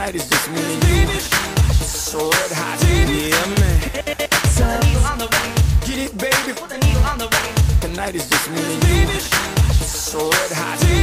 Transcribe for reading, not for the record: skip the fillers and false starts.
Tonight is just me and you. So red hot, yeah man. Put the needle on the ring. Get it baby. Put the needle on the ring. Tonight is just me and you. So red hot.